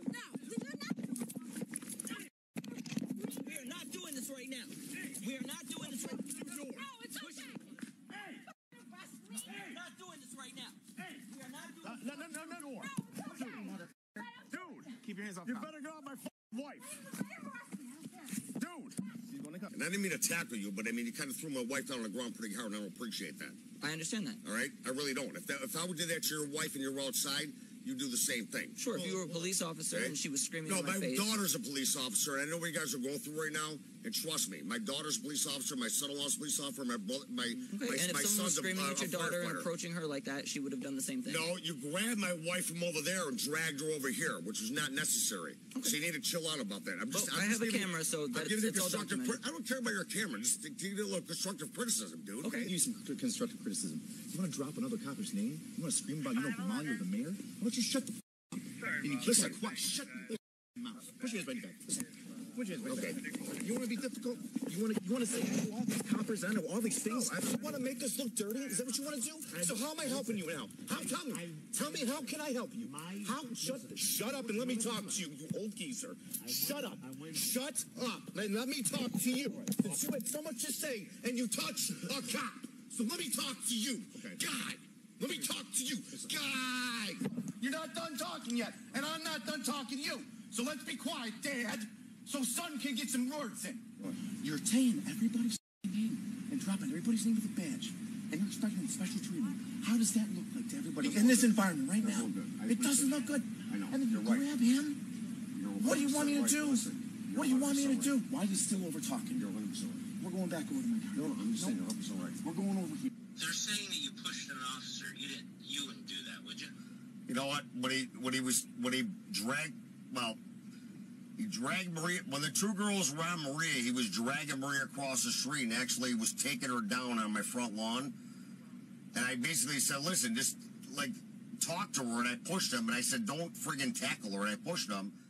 No, we are not doing this right now. We are not doing this right now. No, it's okay. Hey! We are not doing this right now. Hey! We are not doing this. No. Dude, keep your hands off. You better get off my wife. Dude. And I didn't mean to tackle you, but I mean, you kind of threw my wife down on the ground pretty hard, and I don't appreciate that. I understand that. All right? I really don't. If I would do that to your wife and you're outside, you do the same thing. Sure, if you were a police officer and she was screaming in my face. No, my daughter's a police officer, and I know what you guys are going through right now, and trust me, my daughter's a police officer, my son-in-law's a police officer, my and if someone was screaming at your daughter and approaching her like that, she would have done the same thing. No, you grabbed my wife from over there and dragged her over here, which is not necessary. Okay. So you need to chill out about that. I have a camera, so it's all documented. I don't care about your camera. Just give it a little constructive criticism, dude. Okay. Use some constructive criticism. You want to drop another copper's name? You want to scream about, Molly or the mayor? Why don't you shut the up? And you listen, quiet. Shut your mouth. Push your hands right back. Listen. Put your hands right back. You want to be difficult? You want to say all these coppers, I know all these things. You want to make us look dirty? Is that what you want to do? So how am I helping you now? Tell me, how can I help you? Shut up and let me talk to you, you old geezer. Shut up. Shut up and let me talk to you. Since you had so much to say and you touch a cop. So let me talk to you. Okay. God, let me talk to you. Guy, you're not done talking yet, and I'm not done talking to you. So let's be quiet, Dad, so son can get some words in. You're saying everybody's name and dropping everybody's name with a badge, and you're expecting special treatment. How does that look like to everybody in this environment right now? It doesn't look good. I know. And then you grab him. What do you want me to do? What do you want me to do? Why are you still over talking? You're 100% We're going back over to my car. No, I'm just saying you're 100% right. We're going over here. They're saying that you pushed an officer. You wouldn't do that, would you? You know what? When he dragged Maria. When the two girls were on Maria, he was dragging Maria across the street and actually was taking her down on my front lawn. And I basically said, "Listen, just talk to her." And I pushed him, and I said, "Don't friggin' tackle her." And I pushed him.